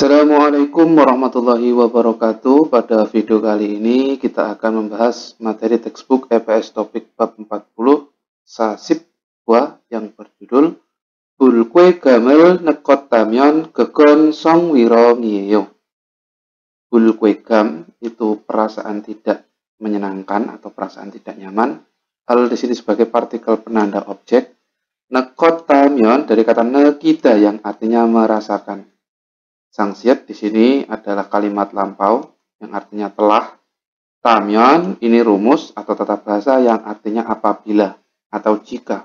Assalamualaikum warahmatullahi wabarakatuh. Pada video kali ini kita akan membahas materi textbook EPS topik bab 40 Sasip Wa yang berjudul Bulkwe Gamel Nekot Tamyon Gegon Song Wiro Ngiyo. Bulkwe gam itu perasaan tidak menyenangkan atau perasaan tidak nyaman. Hal di sini sebagai partikel penanda objek. Nekot tamyon dari kata nekida yang artinya merasakan. Sangsiat di sini adalah kalimat lampau yang artinya telah. Tamyon ini rumus atau tata bahasa yang artinya apabila atau jika.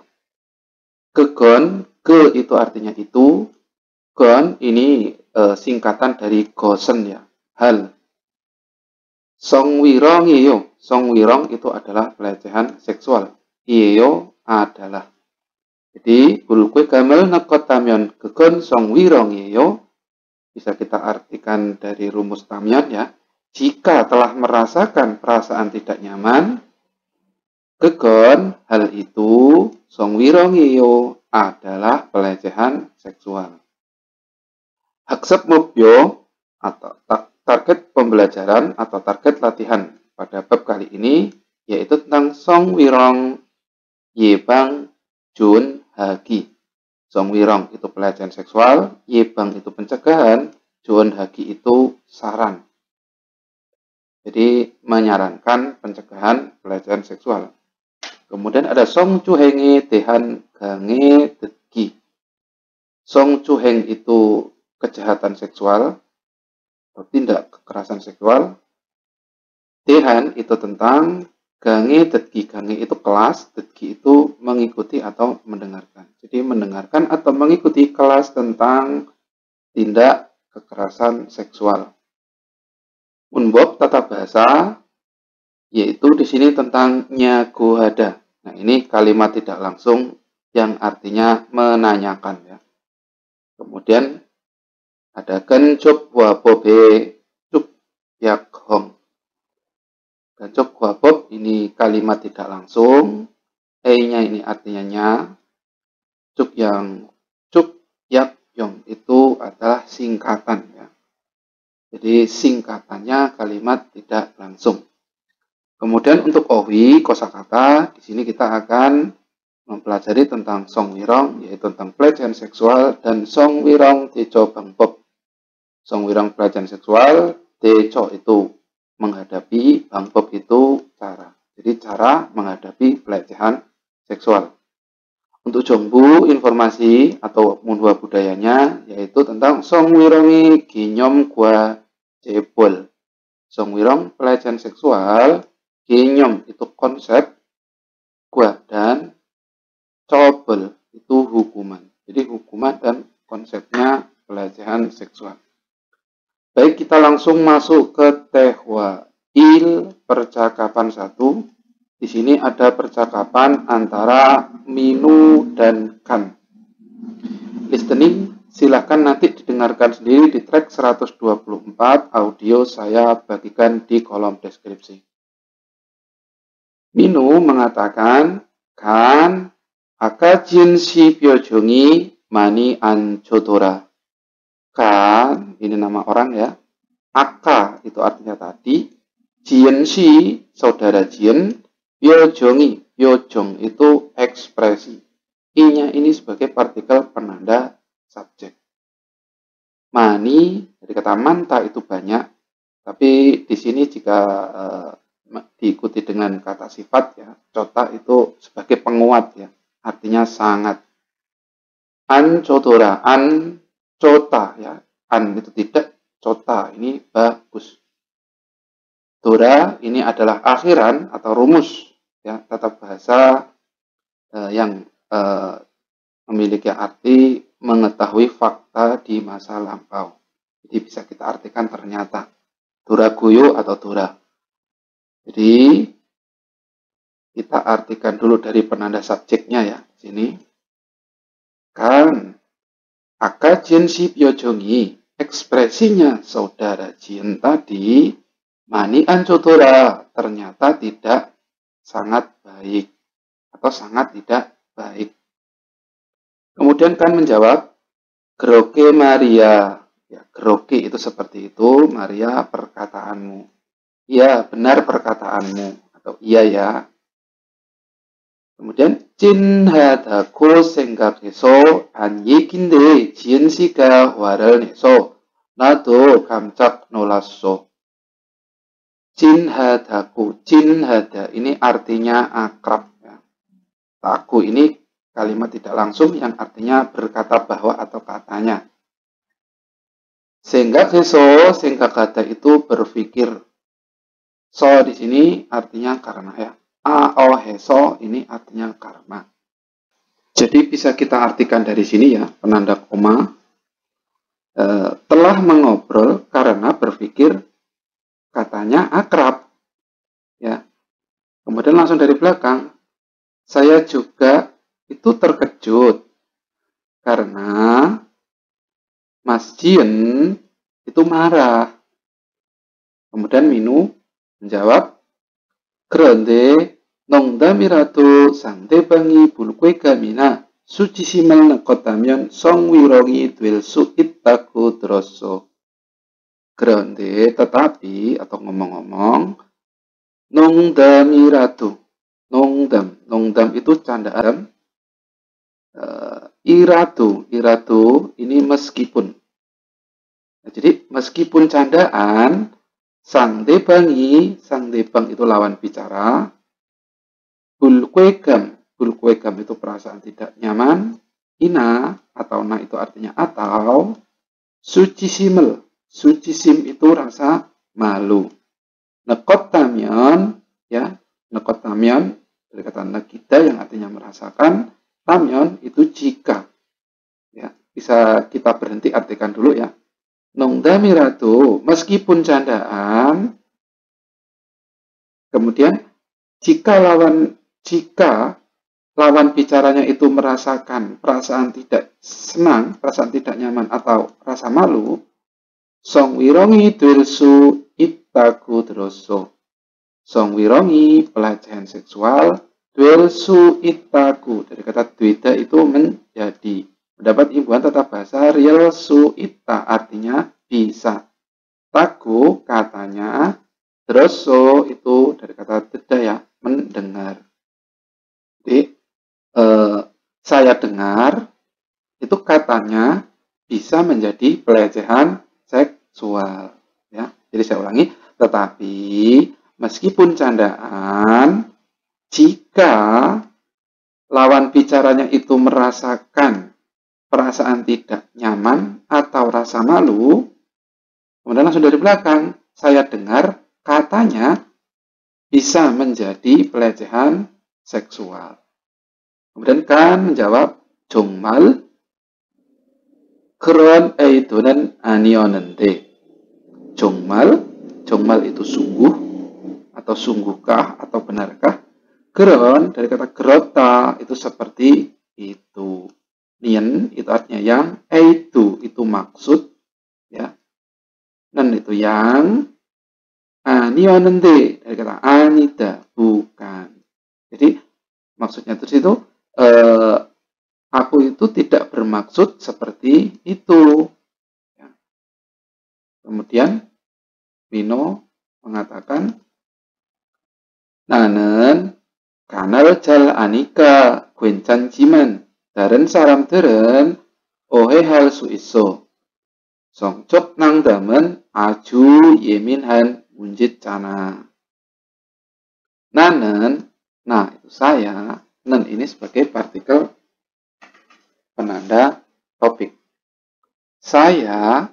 Gegon, ge itu artinya itu. Gon ini singkatan dari gosen ya, hal. Songwirong iyo, songwirong itu adalah pelecehan seksual. Iyo adalah. Jadi bulkwe gamel nekot tamyon gegon songwirong iyo. Bisa kita artikan dari rumus tamyon ya. Jika telah merasakan perasaan tidak nyaman, gegon, hal itu, songwirongiyo adalah pelecehan seksual. Haksep mubyo atau target pembelajaran atau target latihan pada bab kali ini yaitu tentang songwirong yebang jun hagi. Songwirong itu pelecehan seksual, yebang itu pencegahan, John Hagi itu saran. Jadi menyarankan pencegahan pelecehan seksual. Kemudian ada Song Chuhenge Dehan Gange Dedgi. Song Chuheng itu kejahatan seksual atau tindak kekerasan seksual. Dehan itu tentang Gange Dedgi. Gange itu kelas, Dedgi itu mengikuti atau mendengarkan. Jadi mendengarkan atau mengikuti kelas tentang tindak kekerasan seksual. Unbob tata bahasa yaitu di sini tentang nyagohada. Nah, ini kalimat tidak langsung yang artinya menanyakan ya. Kemudian ada genjop wabobe cuk yakhong. Genjop wabob ini kalimat tidak langsung. E-nya ini artinya nya. Cuk yak yong itu adalah singkatan ya. Jadi singkatannya kalimat tidak langsung. Kemudian untuk owi kosakata di sini kita akan mempelajari tentang songwirong yaitu tentang pelecehan seksual dan songwirong teco bangpop. Songwirong pelecehan seksual, teco itu menghadapi, bangpop itu cara. Jadi cara menghadapi pelecehan seksual. Untuk jongbu informasi atau munhua budayanya yaitu tentang songwirongi ginyom gua cebol. Songwirong pelecehan seksual, ginyom itu konsep, gua dan cobol itu hukuman. Jadi hukuman dan konsepnya pelecehan seksual. Baik, kita langsung masuk ke tehwa il percakapan 1. Di sini ada percakapan antara Minu dan Kan. Listening, silahkan nanti didengarkan sendiri di track 124, audio saya bagikan di kolom deskripsi. Minu mengatakan, Kan, akajin si byojongi mani an jodora. Kan, ini nama orang ya. Aka itu artinya tadi. Jien si, saudara Jien. Byojongi, byojong itu ekspresi. I-nya ini sebagai partikel penanda subjek. Mani, dari kata manta itu banyak. Tapi di sini jika diikuti dengan kata sifat ya, cota itu sebagai penguat ya. Artinya sangat. An codora, an cota ya. An itu tidak, cota ini bagus. Dora ini adalah akhiran atau rumus ya, tata bahasa yang memiliki arti mengetahui fakta di masa lampau. Jadi bisa kita artikan ternyata Dora guyo atau Dora. Jadi kita artikan dulu dari penanda subjeknya ya. Sini kan akajin si byojongi, ekspresinya saudara Jin tadi mani ancodora ternyata tidak sangat baik atau sangat tidak baik. Kemudian Kan menjawab, Groke Maria, Ya, grogi itu seperti itu, Maria perkataanmu. Iya, benar perkataanmu. Atau iya ya. Kemudian 진하다고 생각해서 한 얘긴데 지은 씨가 화를 내서 나도 깜짝 놀랐어. 진하다고, 진hada ini artinya akrab. Ya. Taku ini kalimat tidak langsung yang artinya berkata bahwa atau katanya. Sehingga kata itu berpikir. So di sini artinya karena ya. Heso ini artinya karena. Jadi bisa kita artikan dari sini ya, penanda koma. Telah mengobrol karena berpikir katanya akrab. Ya. Kemudian langsung dari belakang, saya juga itu terkejut karena Mas Jin itu marah. Kemudian Minu menjawab, 그런데 농담이라도 상대방이 불쾌감이나 수치심을 느꼈다면 성희롱이 될 수 있다고 들었어. 그런데 tetapi atau ngomong-ngomong, 농담이라도, 농담 itu candaan. Iratu ini meskipun. Nah, jadi meskipun candaan, sang debang itu lawan bicara. Bulkwegam itu perasaan tidak nyaman. Ina atau na itu artinya atau. Sucisim itu rasa malu. Nekotamion, ya, nekotamion dari kata nekida yang artinya merasakan. Tamion itu jika. Ya, bisa kita berhenti artikan dulu ya. Nongdamiratu, meskipun candaan, kemudian jika lawan bicaranya itu merasakan perasaan tidak senang, perasaan tidak nyaman atau rasa malu, songwirongi dursu itaku droso. Songwirongi pelecehan seksual, dursu itaku dari kata duida itu menjadi. Mendapat imbuhan tata bahasa real su ita artinya bisa. Taku katanya, droso itu dari kata teda ya, mendengar. Jadi saya dengar itu katanya bisa menjadi pelecehan seksual. Ya, jadi saya ulangi. Tetapi meskipun candaan, jika lawan bicaranya itu merasakan perasaan tidak nyaman atau rasa malu, kemudian langsung dari belakang, saya dengar katanya bisa menjadi pelecehan seksual. Kemudian kan menjawab, 정말 그런 의도는 아니었는데. 정말 itu sungguh, atau sungguhkah, atau benarkah. 그런 dari kata gerota itu seperti itu. Nien itu artinya yang, itu maksud, ya. Dan itu yang, nionende dari kata anida, bukan. Jadi maksudnya itu aku itu tidak bermaksud seperti itu. Ya. Kemudian Vino mengatakan, 나는 간헐 잘 아니까 괜찮지만 다른 사람들은 오해할 수 있어. 성적 낭담은 아주 예민한 문제잖아. 나는, nah itu saya, nen ini sebagai partikel penanda topik. Saya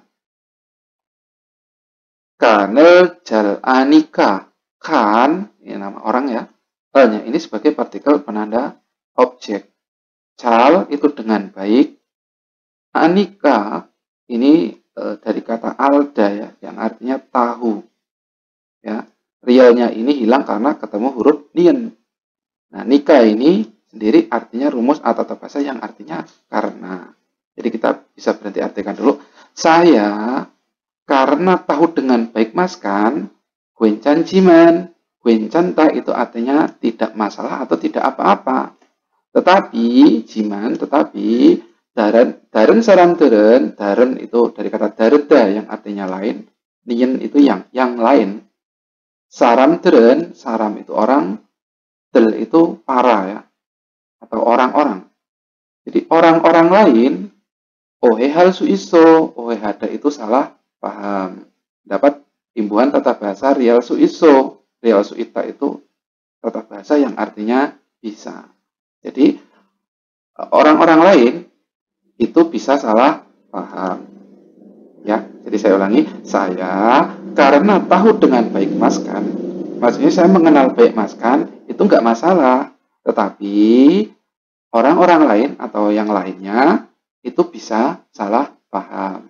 kanel 잘 아니까, kan, ini nama orang ya, nya ini sebagai partikel penanda objek. Cal itu dengan baik. Anika ini dari kata alda ya, yang artinya tahu. Ya, realnya ini hilang karena ketemu huruf nien. Nah, nika ini sendiri artinya rumus atau tata bahasa yang artinya karena. Jadi kita bisa berhenti artikan dulu. Saya karena tahu dengan baik mas kan, gwencan jiman. Gwencanta itu artinya tidak masalah atau tidak apa-apa. Tetapi Daren saram daren itu dari kata dareda yang artinya lain, nien itu yang lain. Saram itu orang, del itu para ya, atau orang-orang. Jadi orang-orang lain, ohe hal su iso, ohe hada itu salah paham. Dapat imbuhan tata bahasa real su iso, real su ita itu tata bahasa yang artinya bisa. Jadi orang-orang lain itu bisa salah paham. Ya, jadi saya ulangi, saya karena tahu dengan baik Mas Kan, maksudnya saya mengenal baik Mas Kan, itu nggak masalah. Tetapi orang-orang lain atau yang lainnya itu bisa salah paham.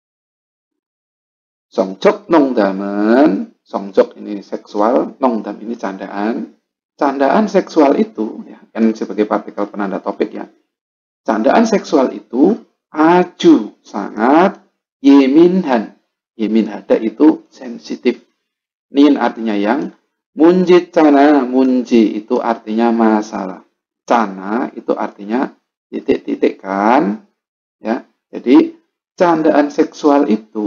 Songjok nongdamen, songjok ini seksual, nongdam ini candaan. Candaan seksual itu, ya, kan sebagai partikel penanda topik ya. Candaan seksual itu aju, sangat, yeminhan. Yeminhada itu sensitif. Nin artinya yang, munji cana, munji itu artinya masalah. Cana itu artinya titik-titik kan. Ya, jadi candaan seksual itu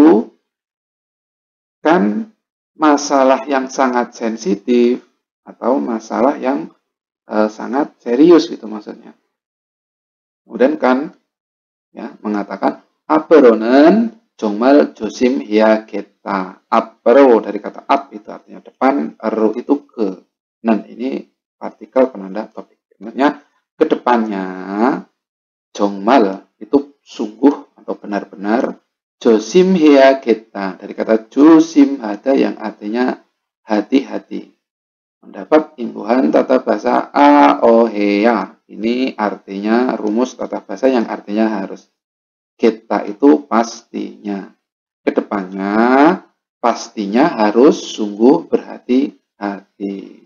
kan masalah yang sangat sensitif atau masalah yang sangat serius gitu maksudnya. Kemudian kan ya mengatakan aperonen jongmal josim hiageta. Apero dari kata ap itu artinya depan, ero itu ke. Dan ini partikel penanda topik. Maksudnya ke depannya jongmal itu sungguh atau benar-benar, josim hiageta dari kata josim hada yang artinya hati-hati. Mendapat imbuhan tata bahasa aohea. Ini artinya rumus tata bahasa yang artinya harus. Kita itu pastinya. Kedepannya pastinya harus sungguh berhati-hati.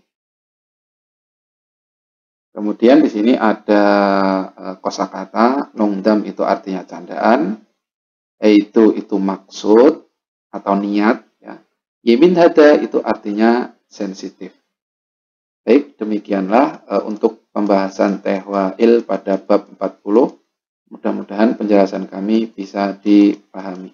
Kemudian di sini ada kosakata nongdam itu artinya candaan. Itu maksud atau niat. Ya. Yemin hada itu artinya sensitif. Baik, demikianlah untuk pembahasan tehwail pada bab 40. Mudah-mudahan penjelasan kami bisa dipahami.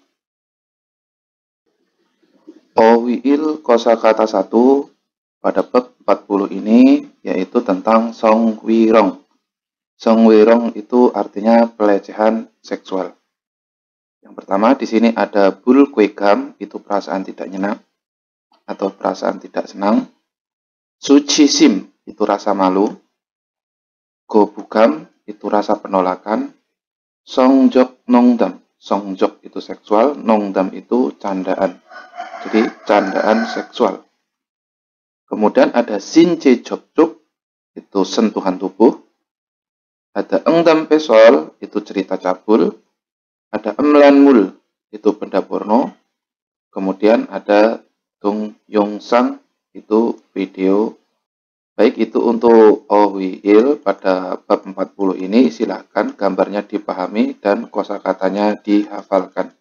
Owiil kosakata 1 pada bab 40 ini yaitu tentang songwirong. Songwirong itu artinya pelecehan seksual. Yang pertama di sini ada bul kwegam, itu perasaan tidak nyenang atau perasaan tidak senang. Sucisim itu rasa malu. Gobugam itu rasa penolakan. Songjok nongdam. Songjok itu seksual, nongdam itu candaan. Jadi candaan seksual. Kemudian ada since jokjuk, itu sentuhan tubuh. Ada engdam pesol, itu cerita cabul. Ada emlan mul, itu benda porno. Kemudian ada tung yongsang, itu video. Baik, itu untuk owiil pada bab 40 ini. Silahkan gambarnya dipahami dan kosakatanya dihafalkan.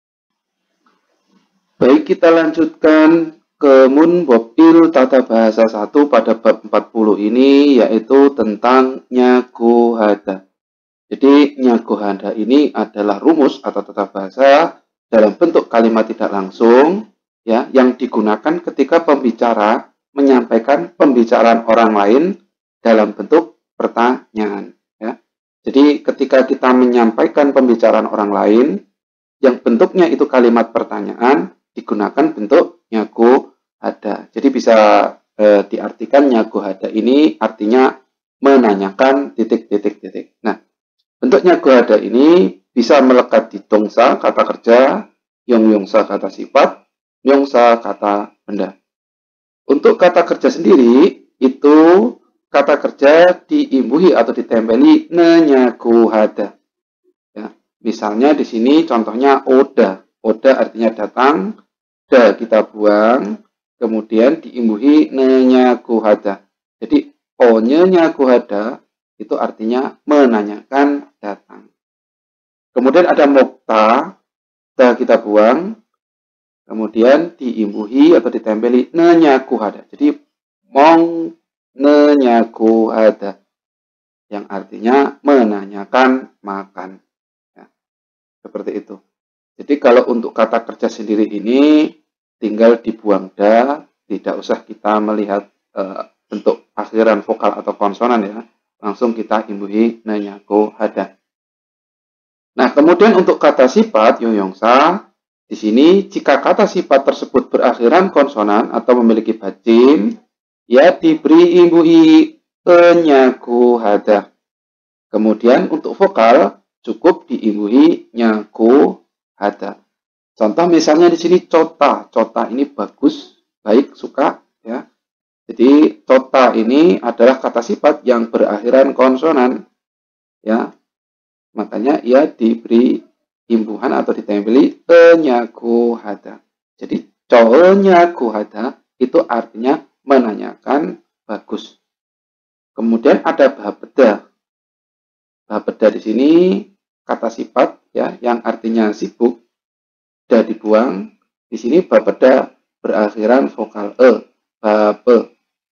Baik, kita lanjutkan ke munbobil tata bahasa 1 pada bab 40 ini, yaitu tentang nyagohada. Jadi nyagohada ini adalah rumus atau tata bahasa dalam bentuk kalimat tidak langsung ya, yang digunakan ketika pembicara menyampaikan pembicaraan orang lain dalam bentuk pertanyaan. Ya. Jadi ketika kita menyampaikan pembicaraan orang lain yang bentuknya itu kalimat pertanyaan, digunakan bentuk nyagohada. Jadi bisa diartikan nyagohada ini artinya menanyakan titik-titik-titik. Nah, bentuk nyagohada ini bisa melekat di tongsa kata kerja, yongsa kata sifat, yongsa kata benda. Untuk kata kerja sendiri, itu kata kerja diimbuhi atau ditempeli nenyagohada. Ya, misalnya di sini contohnya oda. Oda artinya datang, da kita buang, kemudian diimbuhi nenyagohada. Jadi onyenyagohada itu artinya menanyakan datang. Kemudian ada mokta, da kita buang, kemudian diimbuhi atau ditempeli nenyagohada. Jadi mong nenyagohada. yang artinya menanyakan makan. Ya, seperti itu. Jadi kalau untuk kata kerja sendiri ini tinggal dibuang da, tidak usah kita melihat bentuk akhiran vokal atau konsonan ya. Langsung kita imbuhi nanyaku hada. Nah, kemudian untuk kata sifat yoyongsa, di sini jika kata sifat tersebut berakhiran konsonan atau memiliki bacin, ya diberi imbuhi nyaku hada. Kemudian untuk vokal cukup diimbuhi nyaku hada. Contoh misalnya di sini cota. Cota ini bagus, baik, suka ya. Jadi cota ini adalah kata sifat yang berakhiran konsonan ya. Makanya ia diberi imbuhan atau ditempeli nyaku hada. Jadi nyaku hada itu artinya menanyakan bagus. Kemudian ada babeda. Babeda di sini kata sifat ya yang artinya sibuk, da dibuang. Di sini babeda berakhiran vokal babe.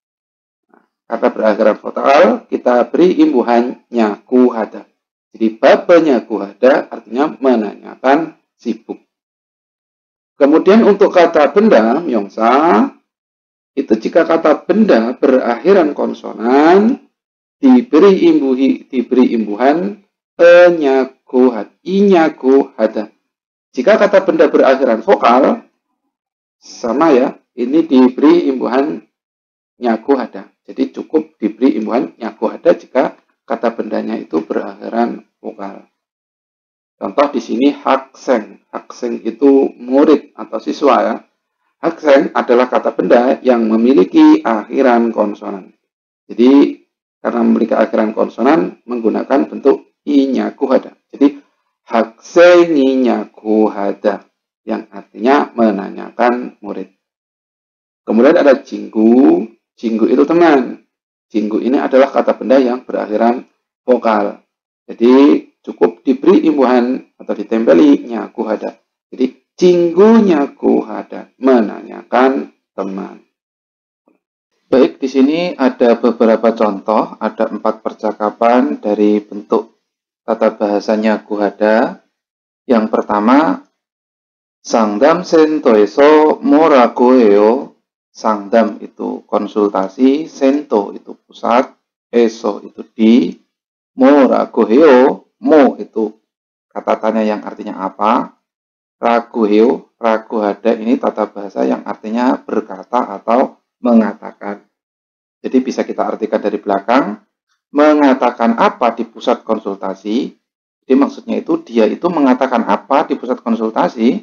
Kata berakhiran vokal kita beri imbuhan nyaku hada. Jadi babanya kuhada artinya menanyakan sibuk. Kemudian untuk kata benda, myongsa, itu jika kata benda berakhiran konsonan, diberi imbuhan nyaku hada. Jika kata benda berakhiran vokal, sama ya, ini diberi imbuhan nyaku hada. Jadi cukup diberi imbuhan nyaku hada jika kata bendanya itu berakhiran vokal. Contoh di sini hakseng. Hakseng itu murid atau siswa ya. Hakseng adalah kata benda yang memiliki akhiran konsonan. Jadi karena memiliki akhiran konsonan menggunakan bentuk inyaku hada. Jadi hakseng inyaku hada yang artinya menanyakan murid. Kemudian ada jinggu. Jinggu itu teman. Jinggu ini adalah kata benda yang berakhiran vokal. Jadi cukup diberi imbuhan atau ditempeli nyaku hada. Jadi jinggu nyaku hada menanyakan teman. Baik, di sini ada beberapa contoh, ada 4 percakapan dari bentuk tata bahasa nyaku hada. Yang pertama, Sangdam sentoeso morago eo. Sangdam itu konsultasi, sento itu pusat, eso itu di, moragoheo, mo itu kata tanya yang artinya apa, ragoheo, ragohada ini tata bahasa yang artinya berkata atau mengatakan. Jadi bisa kita artikan dari belakang, mengatakan apa di pusat konsultasi, jadi maksudnya itu dia itu mengatakan apa di pusat konsultasi,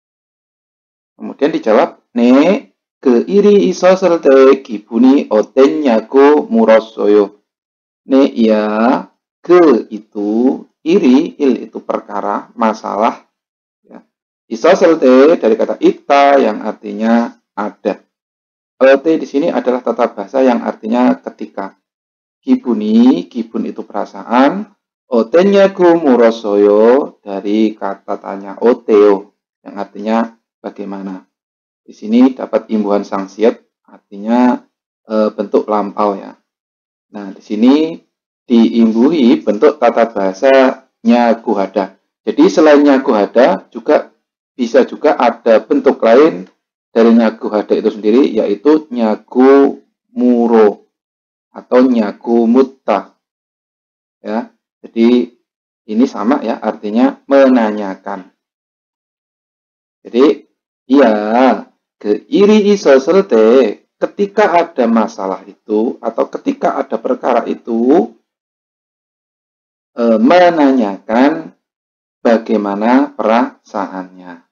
kemudian dijawab, ne, 그 일이 있었을 때 기분이 어땠냐고 물었어요. Ne, ya, ke itu, il itu perkara, masalah. Ya. Isosel dari kata ita yang artinya ada. T di sini adalah tata bahasa yang artinya ketika. Kibuni, kibun itu perasaan. Otenyaku murosoyo dari kata tanya oteo yang artinya bagaimana. Di sini dapat imbuhan sangsiat, artinya bentuk lampau ya. Nah, di sini diimbuhi bentuk tata bahasa nyaku hada. Jadi selain nyaku hada juga bisa juga ada bentuk lain dari nyaku hada itu sendiri, yaitu nyaku muro atau nyaku mutta. Ya, jadi ini sama ya, artinya menanyakan. Jadi iya, ke iri isosel ketika ada masalah itu atau ketika ada perkara itu menanyakan bagaimana perasaannya.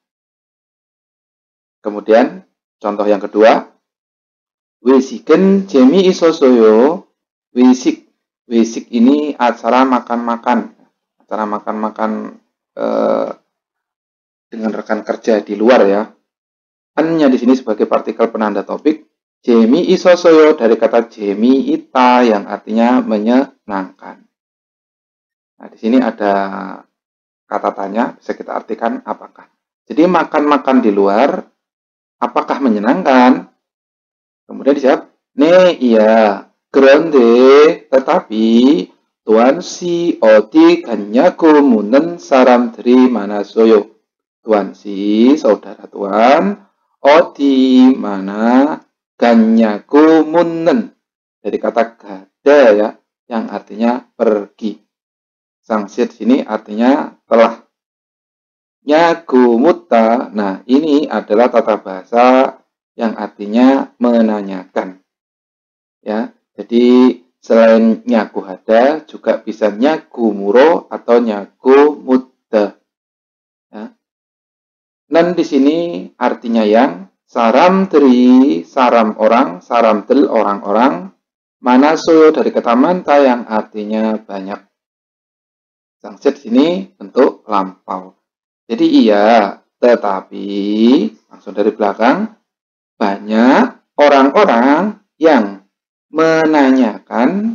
Kemudian contoh yang kedua, wisiken jemi isosoyo. Wisik ini acara makan-makan, dengan rekan kerja di luar ya. An-nya di sini sebagai partikel penanda topik. Jemi isosoyo dari kata jemi ita yang artinya menyenangkan. Nah, di sini ada kata tanya, bisa kita artikan apakah. Jadi makan-makan di luar, apakah menyenangkan? Kemudian dijawab, ne iya, gronde, tetapi Tuan si 어디 갔냐고 묻는 사람들이 많았어요. Tuan si, saudara Tuan, 어디 mana, 갔냐고 묻는. Dari kata gada ya, yang artinya pergi. Sangsit sini artinya telah. Nyagu mutta, nah ini adalah tata bahasa yang artinya menanyakan. Ya, jadi selain nyagu hada juga bisa nyagu muro atau nyagu mutta. Ya. Dan di sini artinya yang, saram dari saram orang, saram del orang-orang, manaso dari kata manta yang artinya banyak. Sangsit sini bentuk lampau. Jadi iya, tetapi langsung dari belakang banyak orang-orang yang menanyakan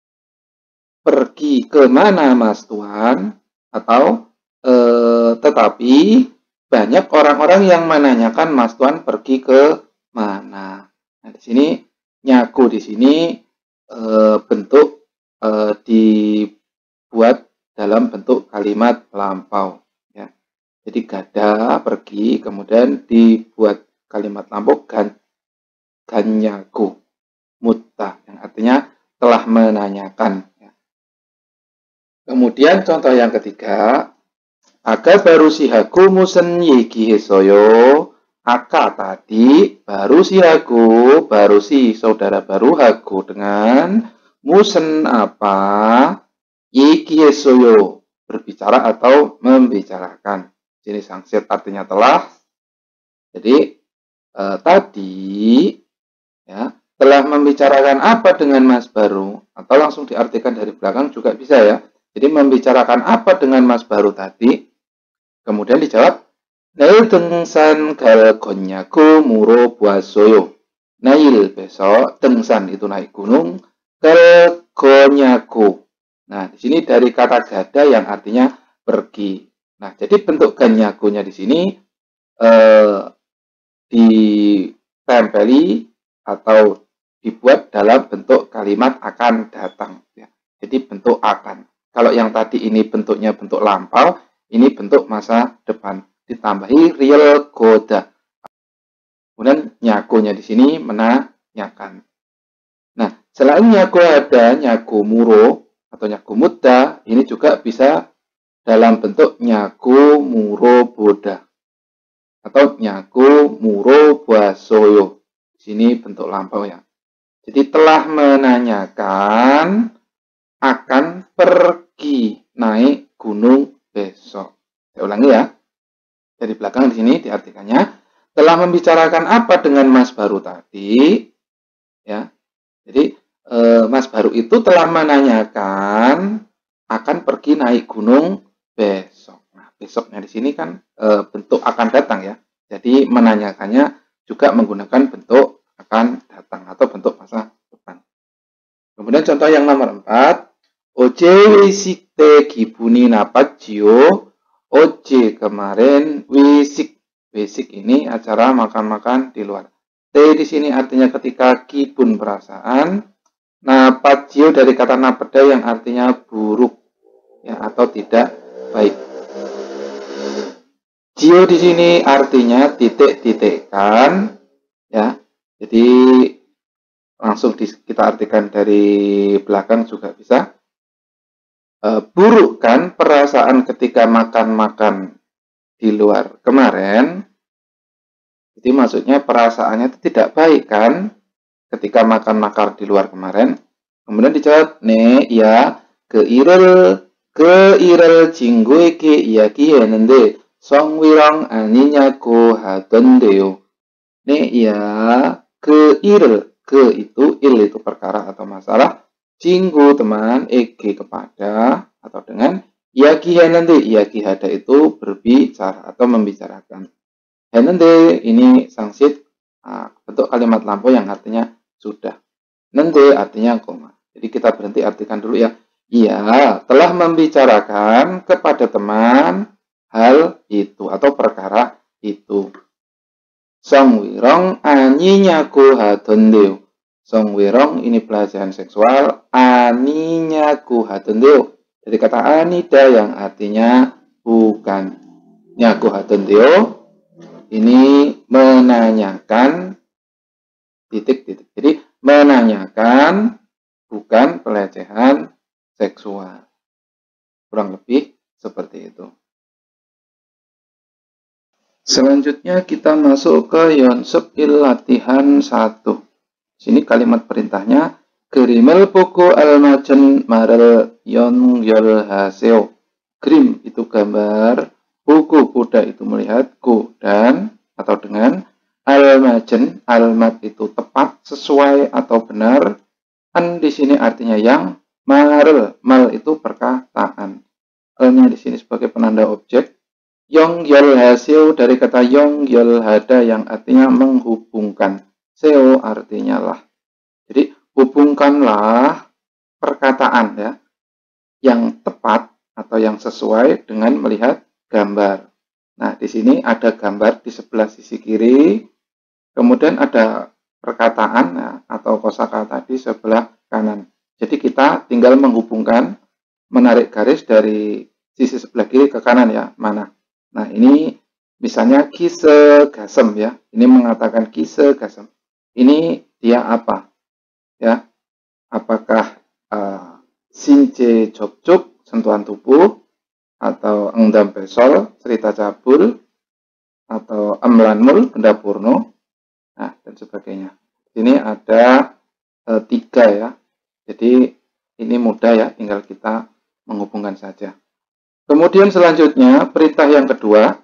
pergi ke mana Mas Tuan, atau tetapi banyak orang-orang yang menanyakan Mas Tuan pergi ke mana. Nah, di sini nyaku di sini bentuk dibuat dalam bentuk kalimat lampau. Ya. Jadi gada pergi, kemudian dibuat kalimat lampau ganyaku mutta, yang artinya telah menanyakan. Ya. Kemudian contoh yang ketiga, Aga baru sihaku musen yegi hesoyo. Aka tadi baru si saudara baru haku dengan musen apa? Yegi hesoyo, berbicara atau membicarakan. Sini sangsit artinya telah. Jadi tadi ya telah membicarakan apa dengan Mas baru, atau langsung diartikan dari belakang juga bisa ya. Jadi membicarakan apa dengan Mas baru tadi. Kemudian dijawab, Nail dengsan gal gonyaku muro buasoyo. Nail besok, dengsan itu naik gunung, gal gonyaku. Nah, di sini dari kata gada yang artinya pergi. Nah, jadi bentuk ganyakunya di sini ditempeli atau dibuat dalam bentuk kalimat akan datang. Ya. Jadi bentuk akan. Kalau yang tadi ini bentuknya bentuk lampau, ini bentuk masa depan. Ditambahi real goda. Kemudian nyakunya di sini menanyakan. Nah, selain nyaku ada nyaku muro atau nyaku muda, ini juga bisa dalam bentuk nyaku muro boda atau nyaku muro buasoyo. Di sini bentuk lampau ya. Jadi telah menanyakan akan pergi naik gunung besok. Saya ulangi ya. Dari belakang di sini diartikannya telah membicarakan apa dengan Mas baru tadi. Ya. Jadi Mas baru itu telah menanyakan akan pergi naik gunung besok. Nah, besoknya di sini kan bentuk akan datang ya. Jadi menanyakannya juga menggunakan bentuk akan datang atau bentuk masa depan. Kemudian contoh yang nomor 4. Oje wisik te gibuni napajio. Oje kemarin wisik. Wisik ini acara makan-makan di luar. Te di sini artinya ketika, kibun perasaan. Napajio dari kata napeda yang artinya buruk ya, atau tidak baik. Jio di sini artinya titik-titikkan ya. Jadi langsung kita artikan dari belakang juga bisa. Buruk kan perasaan ketika makan-makan di luar kemarin. Jadi maksudnya perasaannya itu tidak baik kan ketika makan-makan di luar kemarin. Kemudian dijawab, ne ya keirel jinggu iki 이야기했는데 성위랑 아니냐고 하던데요. Ne ya keirel, ke itu il itu perkara atau masalah, jinggu teman, ege kepada atau dengan, yaki henende, yaki hada itu berbicara atau membicarakan. Henende ini sangsit bentuk kalimat lampau yang artinya sudah. Nende artinya koma. Jadi kita berhenti artikan dulu ya. Ia telah membicarakan kepada teman hal itu atau perkara itu. Songwirong anyinya ku hadondeo. Song Wirong ini pelecehan seksual. Aninyaku hatendeo. Dari kata anida yang artinya bukan. Nyaku hatendeo ini menanyakan titik-titik. Jadi menanyakan bukan pelecehan seksual. Kurang lebih seperti itu. Selanjutnya kita masuk ke Yonsep-il latihan 1. Sini kalimat perintahnya Gerimel poko almajen marel yon yol haseo. Grim itu gambar, buku kuda itu melihat, ku dan atau dengan, almajen, almat itu tepat, sesuai atau benar, an di sini artinya yang, marel, mal itu perkataan. Alnya di sini sebagai penanda objek. Yong yol haseo dari kata yong yol hada yang artinya menghubungkan. Seo artinya lah. Jadi hubungkanlah perkataan ya yang tepat atau yang sesuai dengan melihat gambar. Nah, di sini ada gambar di sebelah sisi kiri, kemudian ada perkataan ya, atau kosakata di sebelah kanan. Jadi kita tinggal menghubungkan, menarik garis dari sisi sebelah kiri ke kanan ya, mana. Nah, ini misalnya kise gasem ya. Ini mengatakan kise gasem. Ini dia apa? Ya, apakah since jokjuk sentuhan tubuh, atau engdam besol cerita cabul, atau emlanmul benda purno, nah dan sebagainya. Ini ada 3 ya. Jadi ini mudah ya, tinggal kita menghubungkan saja. Kemudian selanjutnya perintah yang kedua,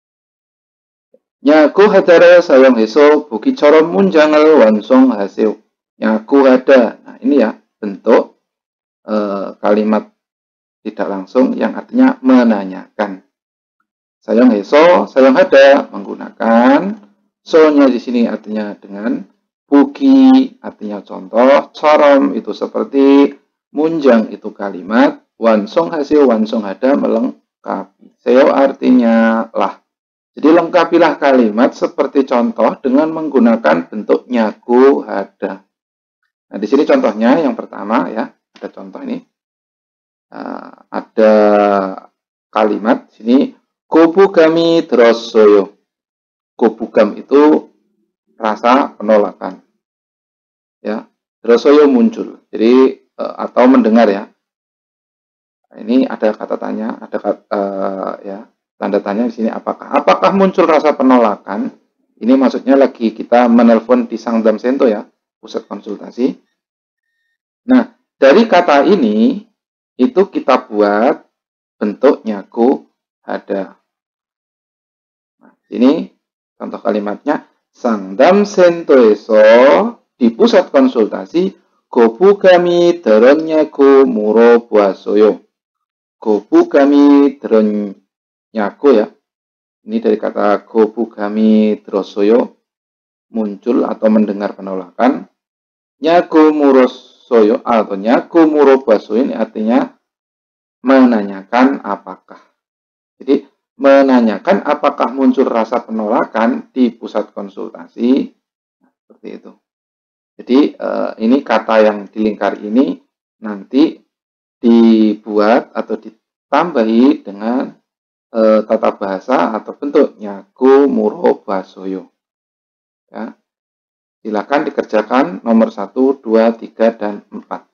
nyaku hadara sayong heso buki corom munjangal wansong haseo. Nyaku ada. Nah, ini ya bentuk kalimat tidak langsung yang artinya menanyakan. Sayong heso, sayong ada menggunakan so-nya di sini artinya dengan, buki artinya contoh, corom itu seperti, munjang itu kalimat, wansong haseo, wansong ada melengkapi. Seo artinya lah. Jadi lengkapilah kalimat seperti contoh dengan menggunakan bentuk nyaku hada. Nah, di sini contohnya yang pertama ya, ada contoh ini. Ada kalimat sini, kobugami drosoyo. Kobugam itu rasa penolakan. Ya, drosoyo muncul. Jadi atau mendengar ya. Ini ada kata tanya, ada ya. Tanda tanya di sini apakah muncul rasa penolakan? Ini maksudnya lagi kita menelpon di Sangdam Sento ya, pusat konsultasi. Nah, dari kata ini itu kita buat bentuk nyaku hada. Nah, ini contoh kalimatnya, Sangdam Sento eso di pusat konsultasi gobu kami deron nyaku muro buasoyo. Gobu kami deron nyaku ya, ini dari kata gobu kami drosoyo, muncul atau mendengar penolakan. Nyaku murosoyo atau nyaku murobasoyo ini artinya menanyakan apakah. Jadi menanyakan apakah muncul rasa penolakan di pusat konsultasi, seperti itu. Jadi ini kata yang di lingkar ini nanti dibuat atau ditambahi dengan tata bahasa atau bentuk nyaku muro basoyo. Ya. Silakan dikerjakan nomor 1, 2, 3, dan 4.